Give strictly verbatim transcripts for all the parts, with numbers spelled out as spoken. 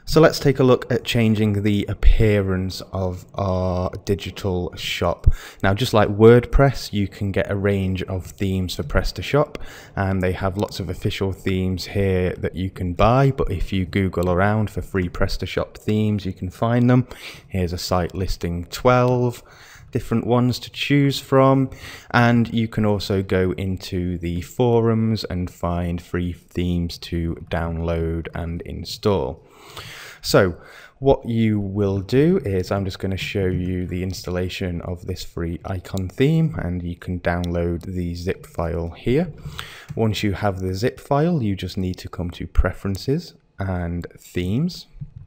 So let's take a look at changing the appearance of our digital shop. Now, just like WordPress, you can get a range of themes for Prestashop, and they have lots of official themes here that you can buy. But if you Google around for free Prestashop themes, you can find them. Here's a site listing twelve different ones to choose from, and you can also go into the forums and find free themes to download and install. So what you will do is I'm just going to show you the installation of this free icon theme, and you can download the zip file here. Once you have the zip file, you just need to come to Preferences and Themes.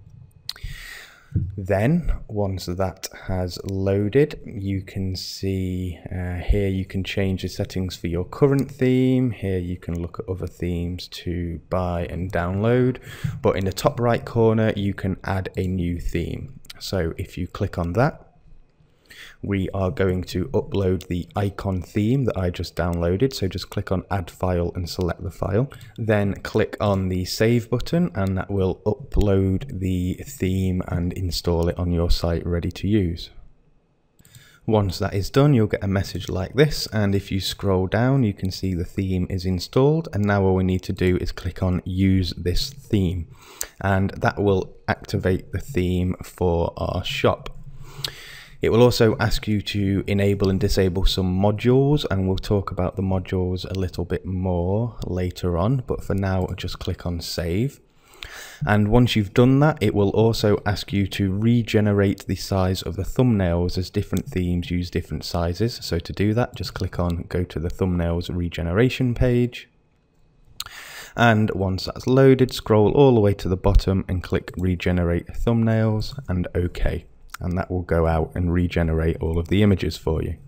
Then once that has loaded, you can see uh, here you can change the settings for your current theme. Here you can look at other themes to buy and download, but in the top right corner you can add a new theme. So if you click on that, we are going to upload the icon theme that I just downloaded. So just click on Add File and select the file. Then click on the Save button, and that will upload the theme and install it on your site ready to use. Once that is done, you'll get a message like this, and if you scroll down, you can see the theme is installed, and now all we need to do is click on Use this theme, and that will activate the theme for our shop. It will also ask you to enable and disable some modules, and we'll talk about the modules a little bit more later on, but for now just click on Save. And once you've done that, it will also ask you to regenerate the size of the thumbnails, as different themes use different sizes. So to do that, just click on Go to the Thumbnails Regeneration page. And once that's loaded, scroll all the way to the bottom and click Regenerate Thumbnails and OK. And that will go out and regenerate all of the images for you.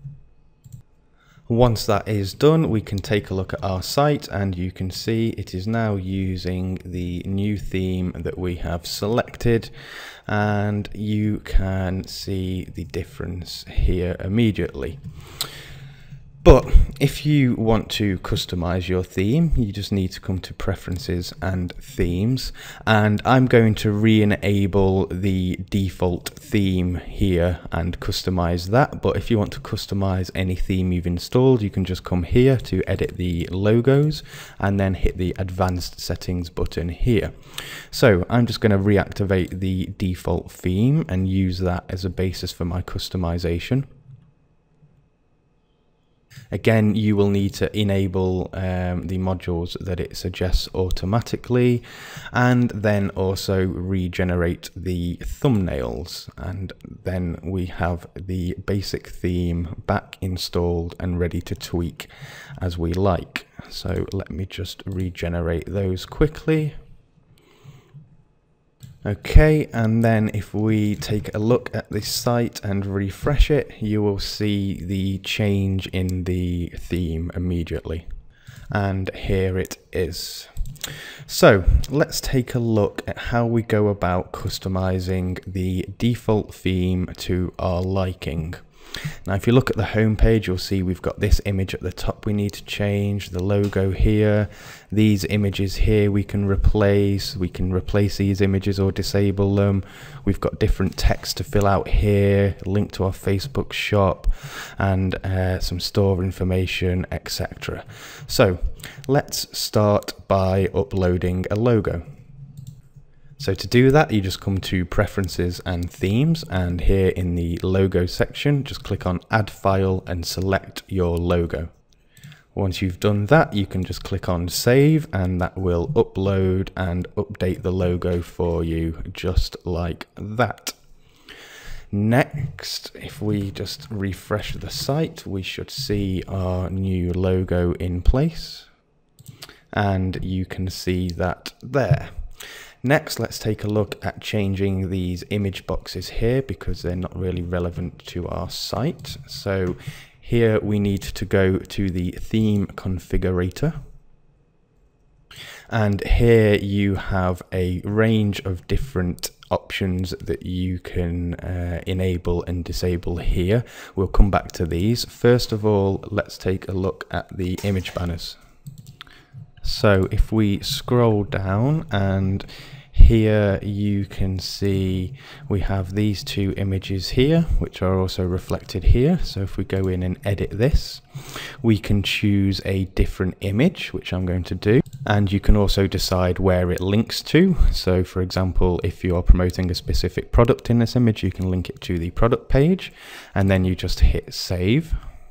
Once that is done, we can take a look at our site, and you can see it is now using the new theme that we have selected, and you can see the difference here immediately. But if you want to customize your theme, you just need to come to Preferences and Themes, and I'm going to re-enable the default theme here and customize that. But if you want to customize any theme you've installed, you can just come here to edit the logos and then hit the Advanced Settings button here. So I'm just going to reactivate the default theme and use that as a basis for my customization. Again, you will need to enable um, the modules that it suggests automatically, and then also regenerate the thumbnails, and then we have the basic theme back installed and ready to tweak as we like. So let me just regenerate those quickly. Okay, and then if we take a look at this site and refresh it, you will see the change in the theme immediately. And here it is. So let's take a look at how we go about customizing the default theme to our liking. Now, if you look at the home page, you'll see we've got this image at the top we need to change, the logo here, these images here we can replace, we can replace these images or disable them. We've got different text to fill out here, link to our Facebook shop, and uh, some store information, et cetera. So let's start by uploading a logo. So to do that, you just come to Preferences and Themes, and here in the logo section, just click on Add File and select your logo. Once you've done that, you can just click on Save, and that will upload and update the logo for you just like that. Next, if we just refresh the site, we should see our new logo in place, and you can see that there. Next, let's take a look at changing these image boxes here, because they're not really relevant to our site. So here we need to go to the theme configurator, and here you have a range of different options that you can uh, enable and disable here. We'll come back to these. First of all, let's take a look at the image banners. So if we scroll down, and Here you can see we have these two images here, which are also reflected here. So if we go in and edit this, we can choose a different image, which I'm going to do. And you can also decide where it links to. So for example, if you are promoting a specific product in this image, you can link it to the product page, and then you just hit save.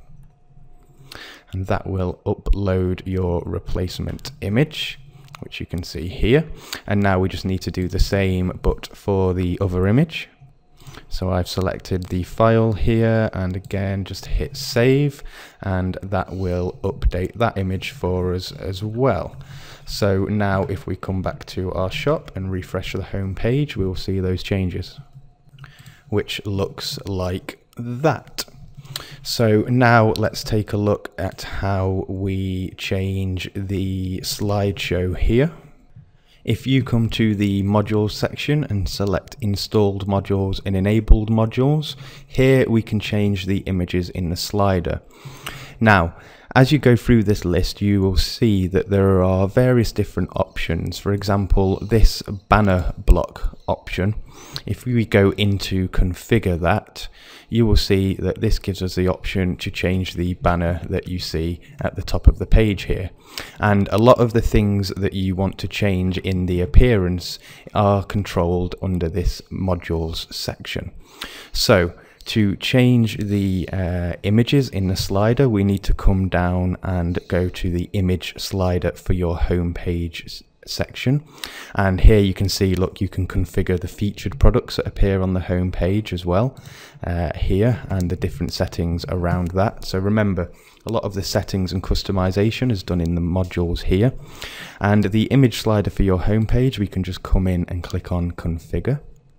And that will upload your replacement image, which you can see here. And now we just need to do the same but for the other image. So I've selected the file here, and again just hit save, and that will update that image for us as well. So now if we come back to our shop and refresh the home page, we will see those changes, which looks like that. So now let's take a look at how we change the slideshow here. If you come to the modules section and select installed modules and enabled modules, here we can change the images in the slider. Now, as you go through this list, you will see that there are various different options. For example, this banner block option, if we go into configure that, you will see that this gives us the option to change the banner that you see at the top of the page here. And a lot of the things that you want to change in the appearance are controlled under this modules section. So to change the uh, images in the slider, we need to come down and go to the image slider for your home page section. And here you can see, look, you can configure the featured products that appear on the home page as well uh, here, and the different settings around that. So remember, a lot of the settings and customization is done in the modules here. And the image slider for your home page, we can just come in and click on configure.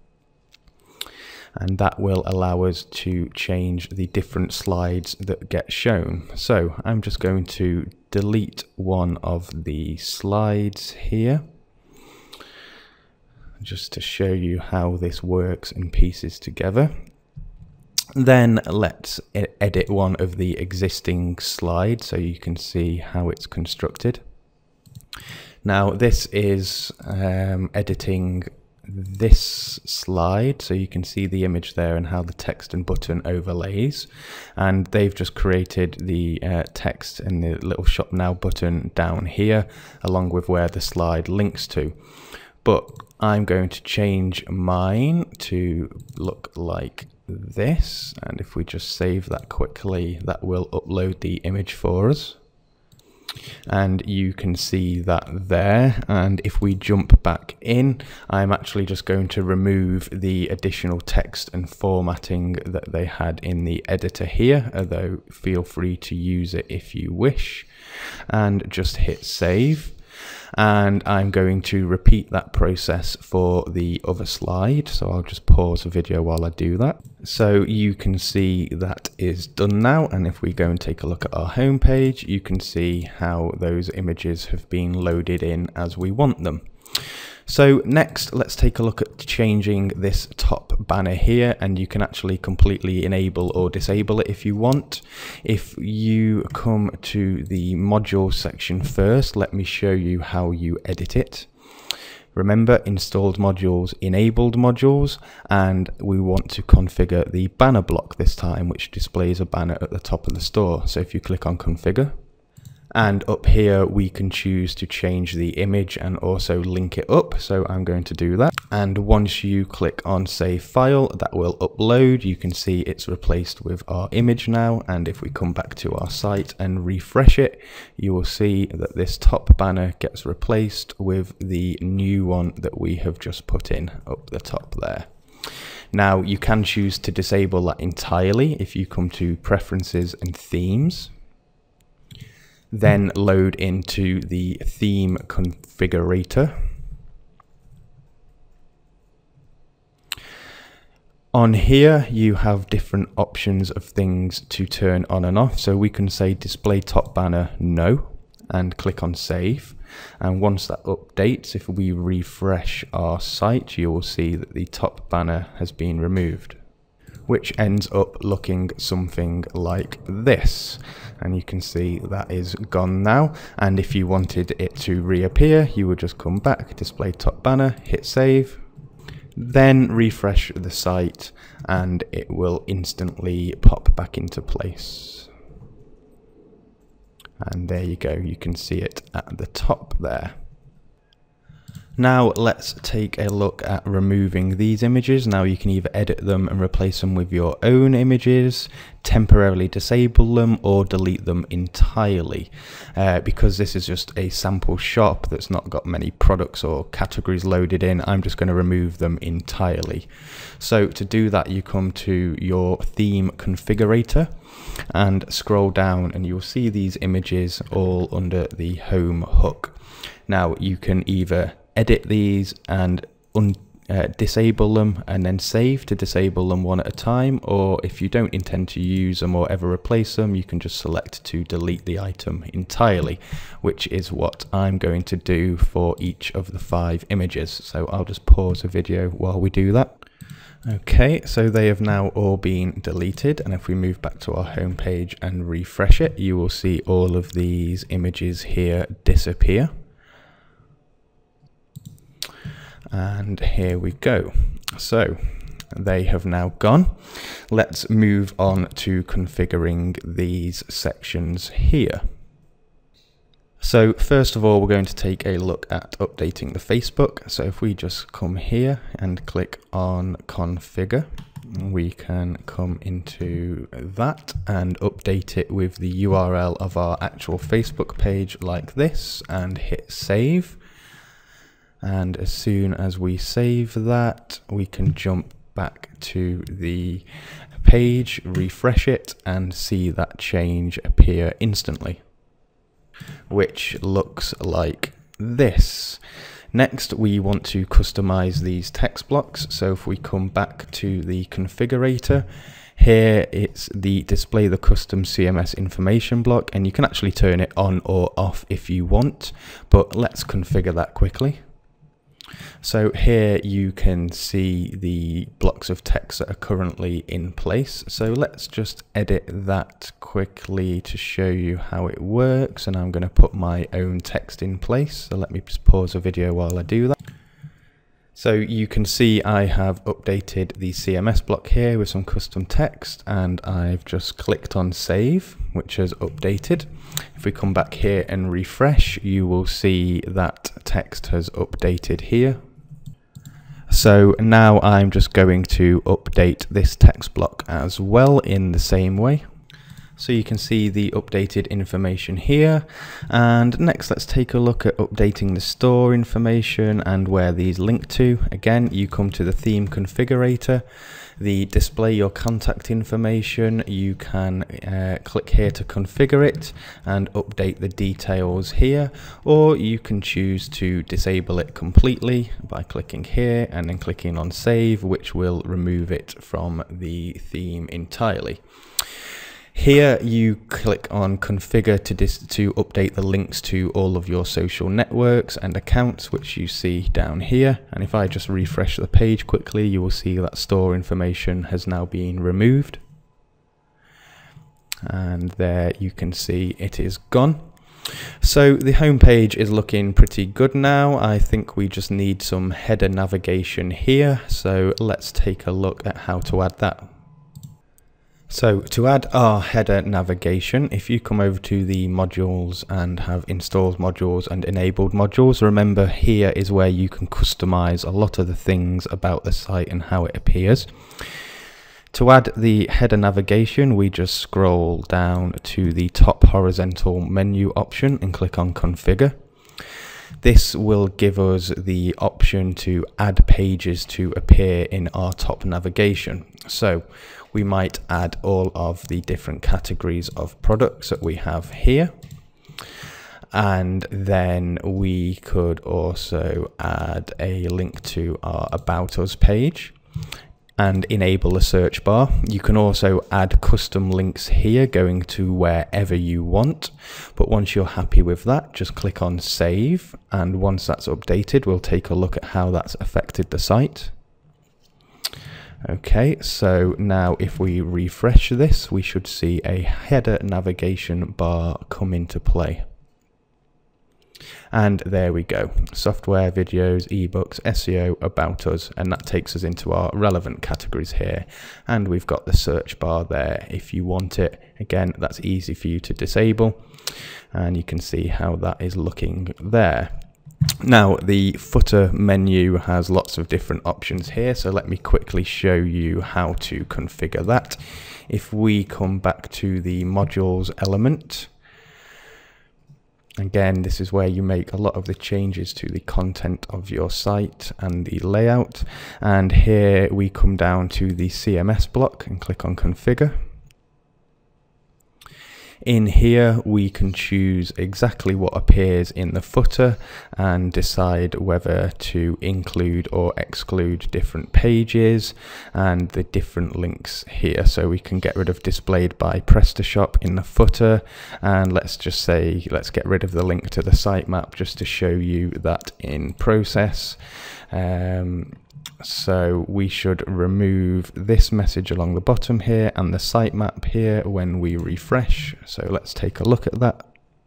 And that will allow us to change the different slides that get shown. So I'm just going to delete one of the slides here, just to show you how this works and pieces together. Then let's edit one of the existing slides so you can see how it's constructed. Now this is um, editing this slide, so you can see the image there and how the text and button overlays, and they've just created the uh, text and the little shop now button down here along with where the slide links to. But I'm going to change mine to look like this, and if we just save that quickly, that will upload the image for us. And you can see that there. And if we jump back in, I'm actually just going to remove the additional text and formatting that they had in the editor here, although feel free to use it if you wish, and just hit save. And I'm going to repeat that process for the other slide, so I'll just pause the video while I do that. So you can see that is done now, and if we go and take a look at our home page, you can see how those images have been loaded in as we want them. So next, let's take a look at changing this top banner here, and you can actually completely enable or disable it if you want. If you come to the module section first, let me show you how you edit it. Remember, installed modules, enabled modules, and we want to configure the banner block this time, which displays a banner at the top of the store. So if you click on configure, and up here we can choose to change the image and also link it up, so I'm going to do that. And once you click on save file, that will upload. You can see it's replaced with our image now, and if we come back to our site and refresh it, you will see that this top banner gets replaced with the new one that we have just put in up the top there. Now you can choose to disable that entirely if you come to preferences and themes, then load into the theme configurator. On here you have different options of things to turn on and off, so we can say display top banner no and click on save, and once that updates, if we refresh our site, you will see that the top banner has been removed. which ends up looking something like this. And you can see that is gone now. And if you wanted it to reappear, you would just come back, display top banner, hit save, then refresh the site, and it will instantly pop back into place. And there you go, you can see it at the top there. Now let's take a look at removing these images. Now you can either edit them and replace them with your own images, temporarily disable them, or delete them entirely. Uh, because this is just a sample shop that's not got many products or categories loaded in, I'm just going to remove them entirely. So to do that, you come to your theme configurator and scroll down, and you'll see these images all under the home hook. Now you can either edit these and un uh, disable them and then save to disable them one at a time, or if you don't intend to use them or ever replace them, you can just select to delete the item entirely, which is what I'm going to do for each of the five images. So I'll just pause the video while we do that. Okay, so they have now all been deleted, and if we move back to our home page and refresh it, you will see all of these images here disappear. And here we go. So they have now gone. Let's move on to configuring these sections here. So first of all, we're going to take a look at updating the Facebook. So if we just come here and click on configure, we can come into that and update it with the U R L of our actual Facebook page like this, and hit save. And as soon as we save that, we can jump back to the page, refresh it, and see that change appear instantly, which looks like this. Next, we want to customize these text blocks. So if we come back to the configurator, here it's the display the custom C M S information block, and you can actually turn it on or off if you want, but let's configure that quickly. So here you can see the blocks of text that are currently in place. So let's just edit that quickly to show you how it works. And I'm going to put my own text in place. So let me just pause the video while I do that. So you can see I have updated the C M S block here with some custom text, and I've just clicked on save, which has updated. If we come back here and refresh, you will see that text has updated here. So now I'm just going to update this text block as well in the same way. So you can see the updated information here. And next, let's take a look at updating the store information and where these link to. Again, you come to the theme configurator, the display your contact information. You can uh, click here to configure it and update the details here, or you can choose to disable it completely by clicking here and then clicking on save, which will remove it from the theme entirely. Here you click on configure to, dis to update the links to all of your social networks and accounts, which you see down here. And if I just refresh the page quickly, you will see that store information has now been removed. And there you can see it is gone. So the home page is looking pretty good now. I think we just need some header navigation here. So let's take a look at how to add that. So to add our header navigation, if you come over to the modules and have installed modules and enabled modules, remember here is where you can customize a lot of the things about the site and how it appears. To add the header navigation, we just scroll down to the top horizontal menu option and click on configure. This will give us the option to add pages to appear in our top navigation. So we might add all of the different categories of products that we have here. And then we could also add a link to our About Us page and enable a search bar. You can also add custom links here going to wherever you want. But once you're happy with that, just click on save. And once that's updated, we'll take a look at how that's affected the site. Okay, so now if we refresh this, we should see a header navigation bar come into play. And there we go, software, videos, ebooks, S E O, about us, and that takes us into our relevant categories here. And we've got the search bar there if you want it. Again, that's easy for you to disable, and you can see how that is looking there. Now the footer menu has lots of different options here, so let me quickly show you how to configure that. If we come back to the modules element, again, this is where you make a lot of the changes to the content of your site and the layout. And here we come down to the C M S block and click on configure. In here, we can choose exactly what appears in the footer and decide whether to include or exclude different pages and the different links here. So we can get rid of displayed by Prestashop in the footer, and let's just say, let's get rid of the link to the sitemap just to show you that in process. Um, So we should remove this message along the bottom here and the sitemap here when we refresh. So let's take a look at that.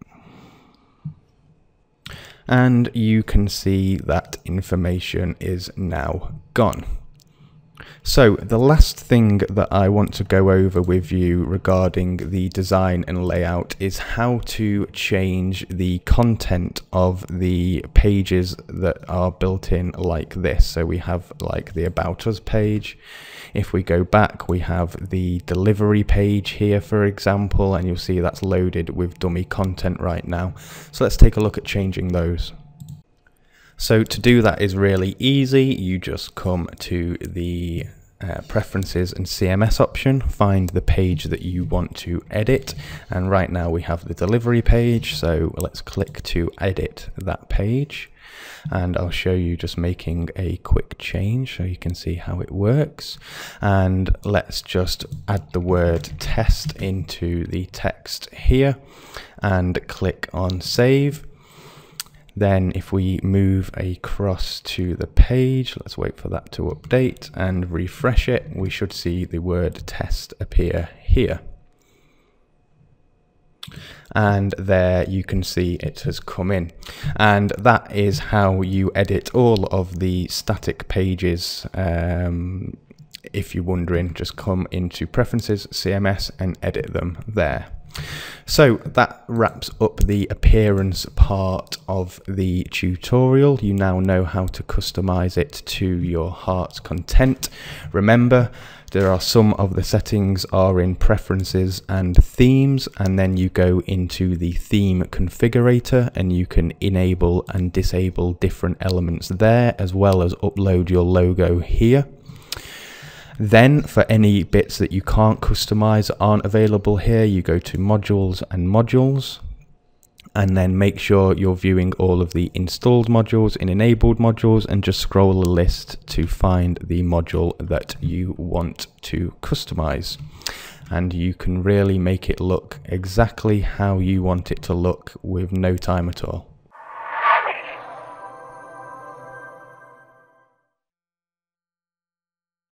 And you can see that information is now gone. So the last thing that I want to go over with you regarding the design and layout is how to change the content of the pages that are built in like this. So we have like the About Us page. If we go back, we have the delivery page here, for example, and you'll see that's loaded with dummy content right now. So let's take a look at changing those. So to do that is really easy. You just come to the uh, preferences and C M S option, find the page that you want to edit, and right now we have the delivery page, so let's click to edit that page, and I'll show you just making a quick change so you can see how it works. And let's just add the word test into the text here and click on save. Then if we move across to the page, let's wait for that to update and refresh it, we should see the word test appear here. And there you can see it has come in. And that is how you edit all of the static pages. Um, if you're wondering, just come into Preferences, C M S, and edit them there. So that wraps up the appearance part of the tutorial. You now know how to customize it to your heart's content. Remember, there are some of the settings are in Preferences and Themes, and then you go into the theme configurator and you can enable and disable different elements there, as well as upload your logo here. Then for any bits that you can't customize, aren't available here, you go to modules and modules, and then make sure you're viewing all of the installed modules in enabled modules, and just scroll the list to find the module that you want to customize. And you can really make it look exactly how you want it to look with no time at all.